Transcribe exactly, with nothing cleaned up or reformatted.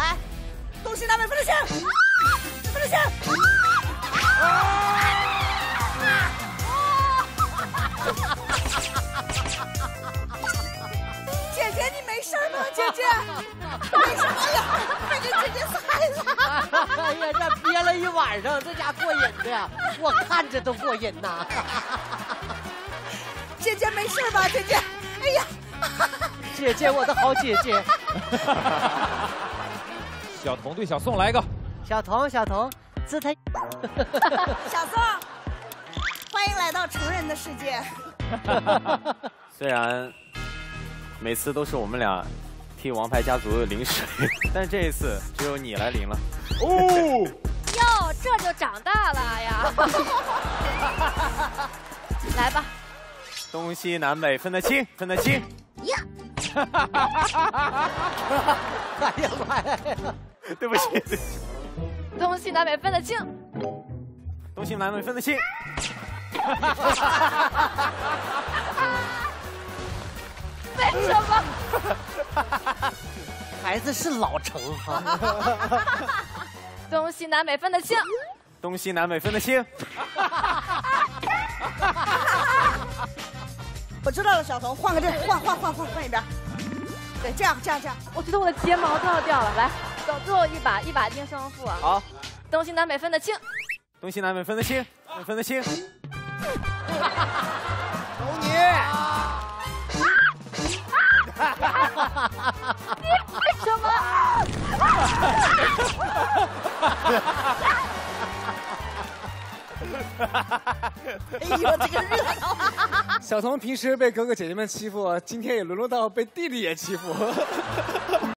来，东西南北分得清，分得清。姐姐，你没事吗？姐姐，没什么呀，被这姐姐踩了。 哎呀，这憋了一晚上，这家过瘾的，我看着都过瘾呐。 姐姐没事吧？姐姐，哎呀， 姐姐，我的好姐姐。 小童对小宋来一个。 小童，小童，姿态。 小宋，欢迎来到成人的世界。 虽然每次都是我们俩替王牌家族淋水，但这一次只有你来淋了。 哦，哟，这就长大了呀！来吧， 东西南北分得清，分得清。 呀！ 哎呀妈呀！ 对不起， 东西南北分得清。 东西南北分得清。 为什么？ 孩子是老成哈。 东西南北分得清。 东西南北分得清。 我知道了，小童，换个阵，换换换换换一边。对，这样这样这样。 我觉得我的睫毛都要掉了。来，走，最后一把，一把定胜负啊。 好。 东西南北分得清。 东西南北分得清，分得清。 有你。 你为什么？ 哎呦，这个热闹！ 小童平时被哥哥姐姐们欺负，今天也沦落到被弟弟也欺负。